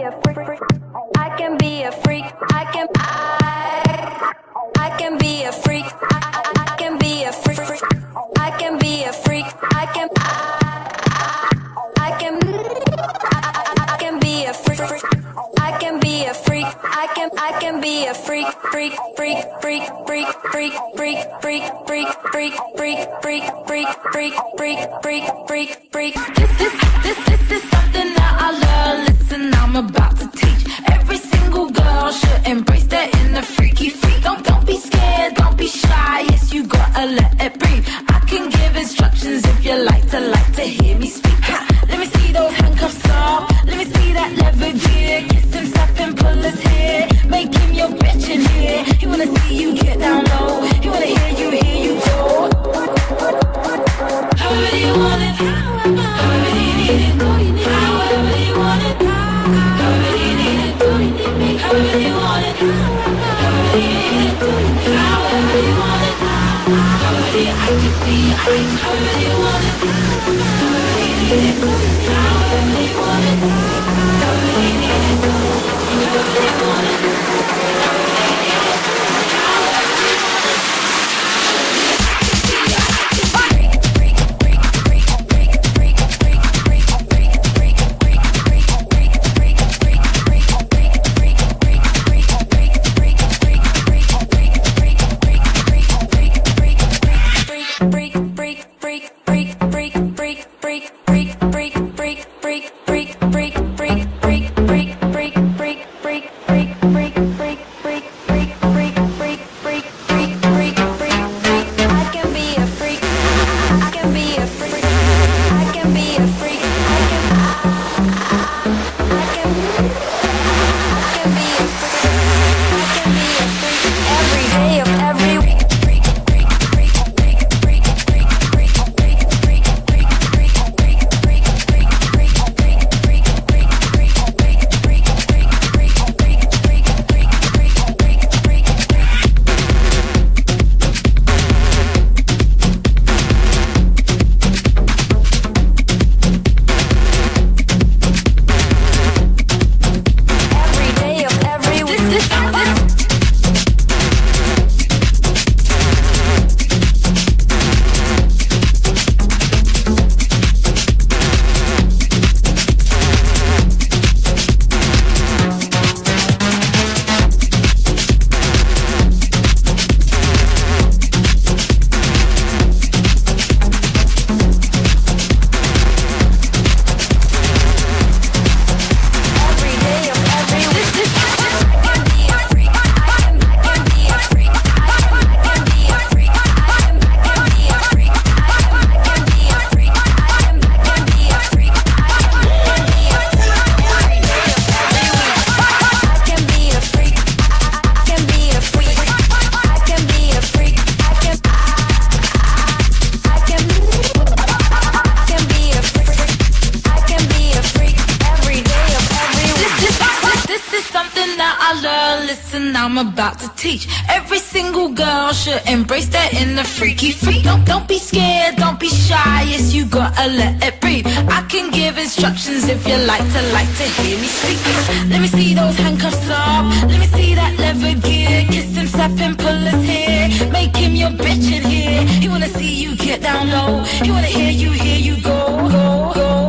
a freak. I can be a freak. I can be a freak. I can be a freak. I can be a freak. I can be a freak. I can be a freak. I can be a freak. Freak. This is something that I learned. Listen, I'm about to teach. Every single girl should embrace that inner freaky freak. Don't be scared, don't be shy. Yes, you gotta let it breathe. I can give instructions if you like to hear me speak. Let me see those handcuffs off. Let me see that leather gear. Kiss him, slap him, pull his hair. Make him your bitch in here. He wanna see you get down low. He wanna hear you go. However you want it, however you need it, however you want it, however you need it, however you want it, however you need it, however you want it, however you I could be, however you want it, however you need it, however you want it, however you need it, however you want it, however you need it. I'm about to teach. Every single girl should embrace that inner freaky freak. Don't be scared, don't be shy. Yes, you gotta let it breathe. I can give instructions if you like to hear me speak. Let me see those handcuffs off. Let me see that leather gear. Kiss him, slap him, pull his hair. Make him your bitch in here. He wanna see you get down low. He wanna hear you go.